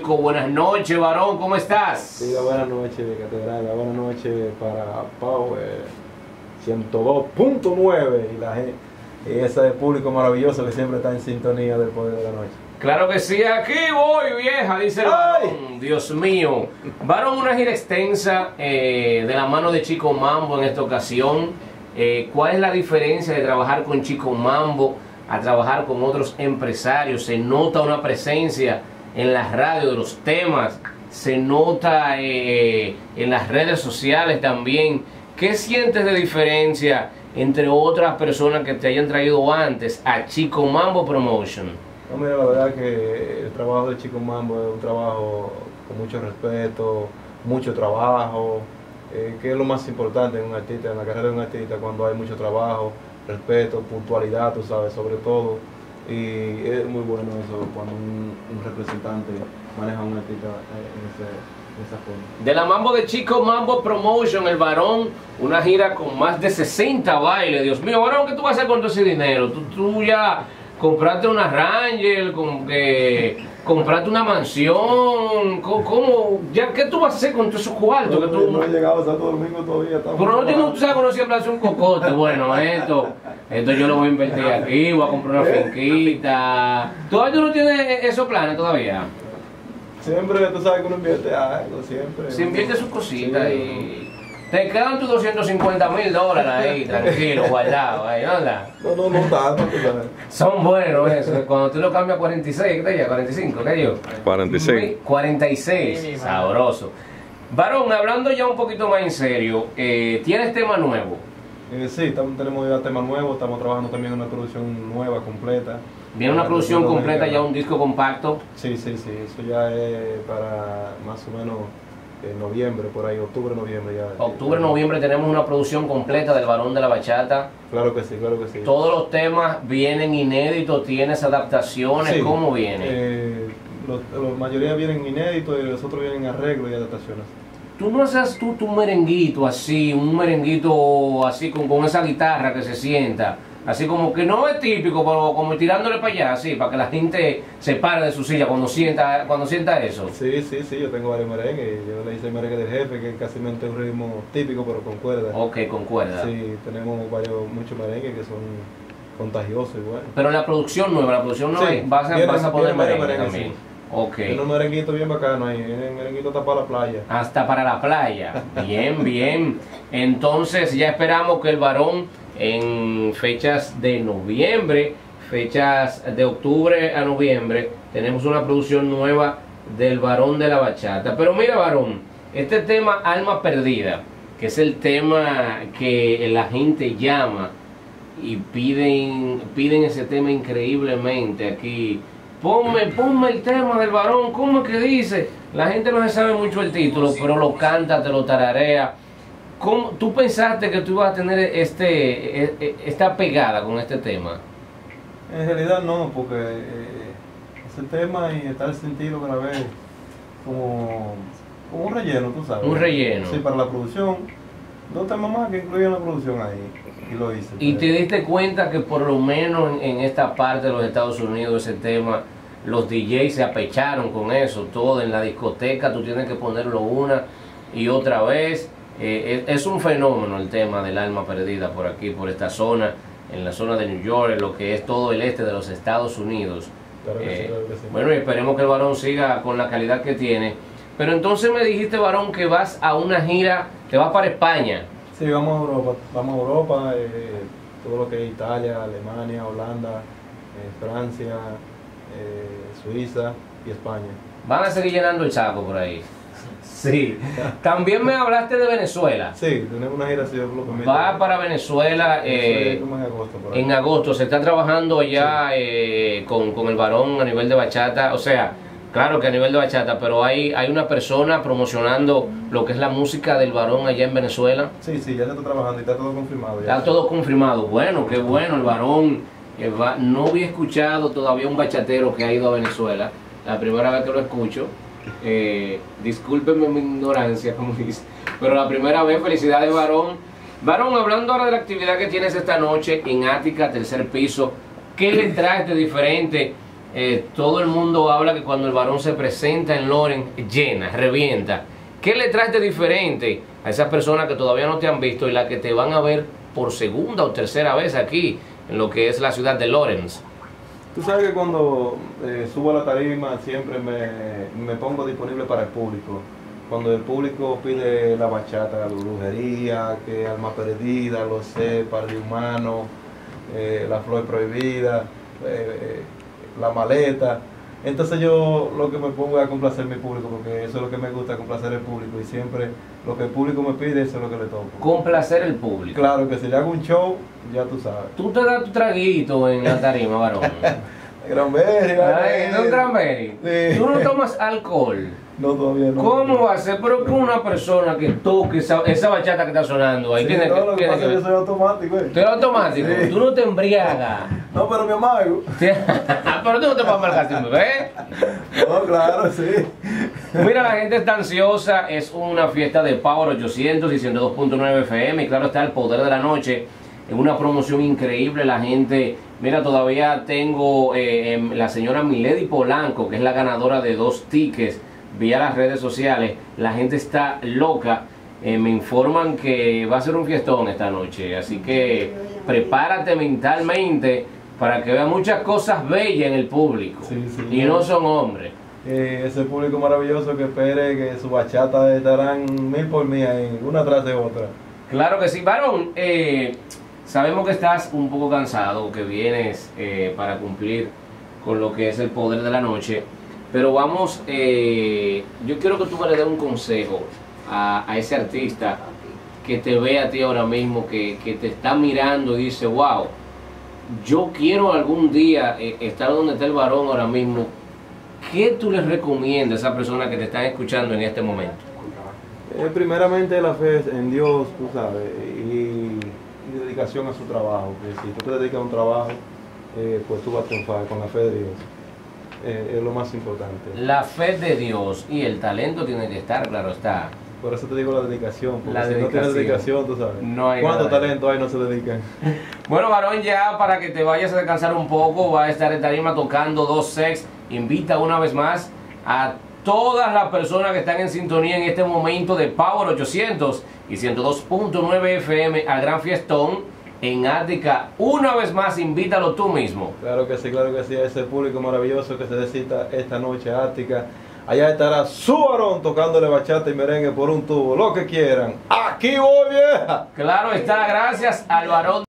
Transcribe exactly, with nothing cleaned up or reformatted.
público. Buenas noches, varón, ¿cómo estás? Diga buenas noches, Catedral, buenas noches para Power ciento dos punto nueve y la gente, y ese público maravilloso que siempre está en sintonía del Poder de la Noche. Claro que sí, aquí voy, vieja, dice el varón. Dios mío. Varón, una gira extensa eh, de la mano de Chico Mambo en esta ocasión. Eh, ¿Cuál es la diferencia de trabajar con Chico Mambo a trabajar con otros empresarios? Se nota una presencia en las radios de los temas, se nota eh, en las redes sociales también. ¿Qué sientes de diferencia entre otras personas que te hayan traído antes a Chico Mambo Promotion? No, mira, la verdad que el trabajo de Chico Mambo es un trabajo con mucho respeto, mucho trabajo, eh, que es lo más importante en un artista, en la carrera de un artista, cuando hay mucho trabajo, respeto, puntualidad, tú sabes, sobre todo. Y es muy bueno eso cuando un, un representante maneja a un artista en, ese, en esa forma. De la Mambo de Chico Mambo Promotion, el varón, una gira con más de sesenta bailes. Dios mío, varón, ¿qué tú vas a hacer con todo ese dinero? Tú, tú ya compraste una Ranger, con, que, compraste una mansión, ¿cómo, cómo, ya, ¿qué tú vas a hacer con todos esos cuartos? No, que tú, no he llegado a Santo Domingo todavía. Pero no tiene, tú sabes que uno siempre hace un cocote. Bueno, esto, esto yo lo voy a invertir aquí, voy a comprar una finquita. ¿Todavía tú no tienes esos planes todavía? Siempre, tú sabes que uno invierte algo, siempre. Se invierte sus cositas y te quedan tus doscientos cincuenta mil dólares ahí, tranquilo, guardado, ahí, ¿verdad? No, no, no tanto, tú sabes. Son buenos esos, cuando tú lo cambias a cuarenta y seis, ¿qué te lleva? ¿cuarenta y cinco? ¿Qué yo? cuarenta y seis. cuarenta y seis, sabroso. Varón, hablando ya un poquito más en serio, eh, ¿tienes tema nuevo? Eh, sí, estamos, tenemos ya temas nuevos, estamos trabajando también en una producción nueva, completa. ¿Viene una producción completa, ya un disco compacto? Sí, sí, sí, eso ya es para más o menos en noviembre, por ahí, octubre, noviembre ya. Octubre, noviembre tenemos una producción completa del Varón de la Bachata. Claro que sí, claro que sí. Todos los temas vienen inéditos, tienes adaptaciones, Sí, ¿cómo vienen? Eh, los, la mayoría vienen inéditos y los otros vienen arreglos y adaptaciones. Tú no haces tú tu merenguito así, un merenguito así con, con esa guitarra que se sienta, así como que no es típico, pero como tirándole para allá, así, para que la gente se pare de su silla cuando sienta, cuando sienta eso. Sí, sí, sí, yo tengo varios merengues. Yo le hice el merengue del jefe, que es casi un ritmo típico, pero con cuerda. Ok, con cuerda. Sí, tenemos varios, muchos merengues que son contagiosos y bueno. Pero la producción nueva, la producción nueva, Sí, vas, a, viene- vas a poner viene varios merengue merengues, también. Ok. Tiene un merenguito bien bacano ahí, viene el merenguito tapado a la playa. Hasta para la playa. Bien, bien. Entonces ya esperamos que el varón en fechas de noviembre, fechas de octubre a noviembre, tenemos una producción nueva del Varón de la Bachata. Pero mira, varón, este tema Alma Perdida, que es el tema que la gente llama y piden, piden ese tema increíblemente aquí. Ponme, ponme el tema del varón, ¿cómo es que dice? La gente no se sabe mucho el título, pero lo canta, te lo tararea. ¿Cómo, ¿Tú pensaste que tú ibas a tener este, esta pegada con este tema? En realidad no, porque eh, ese tema y está el sentido que la ve como, como un relleno, tú sabes. Un relleno. Sí, para la producción. Dos temas más que incluyen la producción ahí. Y lo hice. Y te diste cuenta que por lo menos en, en esta parte de los Estados Unidos ese tema, los D Js se apecharon con eso, todo en la discoteca, tú tienes que ponerlo una y otra vez. Eh, es, es un fenómeno el tema del alma perdida por aquí, por esta zona, en la zona de New York, en lo que es todo el este de los Estados Unidos. Claro que Eh, sí, claro que sí. Bueno, y esperemos que el varón siga con la calidad que tiene. Pero entonces me dijiste, varón, que vas a una gira, te vas para España. Sí, vamos a Europa, vamos a Europa, eh, todo lo que es Italia, Alemania, Holanda, eh, Francia, eh, Suiza y España. Van a seguir llenando el saco por ahí. Sí. También me hablaste de Venezuela. Sí, tenemos una gira así, Dios lo permite. Va para Venezuela eh, Sí, como en agosto, por ahí. en agosto. Se está trabajando allá Sí. eh, con, con el varón a nivel de bachata. O sea, claro que a nivel de bachata, pero hay, hay una persona promocionando lo que es la música del varón allá en Venezuela. Sí, sí, ya se está trabajando y está todo confirmado. Ya. Está todo confirmado. Bueno, qué bueno, el varón. eh, va- no había escuchado todavía un bachatero que ha ido a Venezuela. La primera vez que lo escucho. Eh, discúlpenme mi ignorancia, como dice. Pero la primera vez, felicidades, varón. Varón, hablando ahora de la actividad que tienes esta noche en Ática, tercer piso, ¿qué le traes de diferente Eh, todo el mundo habla que cuando el varón se presenta en Loren, llena, revienta. ¿Qué le traes de diferente a esas personas que todavía no te han visto y las que te van a ver por segunda o tercera vez aquí en lo que es la ciudad de Lawrence? Tú sabes que cuando eh, subo a la tarima siempre me, me pongo disponible para el público. Cuando el público pide la bachata, la brujería, que alma perdida, lo sé, padre humano, eh, la flor prohibida, eh, la maleta. Entonces yo lo que me pongo es a complacer mi público, porque eso es lo que me gusta, complacer el público, y siempre lo que el público me pide, eso es lo que le toco. Complacer el público. Claro que si le hago un show, ya tú sabes. Tú te das tu traguito en la tarima, varón. Granberry, Ay, no Granberry. Sí. Tú no tomas alcohol. No, todavía no. ¿Cómo va a ser? Pero que una persona que toque esa, esa bachata que está sonando ahí Sí, tiene no, que, lo que tiene pasa que es que ver. yo soy automático, eh. Tú eres automático, Sí. tú no te embriagas. No, pero mi amago. Pero tú no te puedes marcar sin beber. No, claro, sí. Mira, la gente está ansiosa, es una fiesta de Power ochocientos y ciento dos punto nueve F M, y claro está el poder de la noche, en una promoción increíble. La gente, mira, todavía tengo eh, eh, la señora Milady Polanco, que es la ganadora de dos tickets vía las redes sociales. La gente está loca, eh, me informan que va a ser un fiestón esta noche, así que prepárate mentalmente para que vean muchas cosas bellas en el público. Sí, sí. Y no son hombres. Eh, ese público maravilloso que espere que su bachata estarán mil por mil ahí, una tras de otra. Claro que sí, varón. Eh, sabemos que estás un poco cansado, que vienes eh, para cumplir con lo que es el poder de la noche, pero vamos, eh, yo quiero que tú me le des un consejo a, a ese artista que te ve a ti ahora mismo, que, que te está mirando y dice, wow, yo quiero algún día eh, estar donde está el varón ahora mismo. ¿Qué tú les recomiendas a esas personas que te están escuchando en este momento? Eh, primeramente la fe en Dios, tú sabes, y, y dedicación a su trabajo. Que si tú te dedicas a un trabajo, eh, pues tú vas a triunfar con la fe de Dios. Eh, es lo más importante. La fe de Dios y el talento tiene que estar, claro está. Por eso te digo la dedicación, porque La si dedicación. no tienes dedicación, tú sabes. No hay ¿Cuánto nada. talento hay no se dedican? Bueno, varón, ya para que te vayas a descansar un poco, va a estar en tarima tocando dos sex. Invita una vez más a todas las personas que están en sintonía en este momento de Power ochocientos y ciento dos punto nueve F M al Gran Fiestón en Ática. Una vez más, invítalo tú mismo. Claro que sí, claro que sí, a ese público maravilloso que se necesita esta noche Ática. Allá estará su varón tocándole bachata y merengue por un tubo, lo que quieran. ¡Aquí voy, vieja! Claro está, gracias al varón.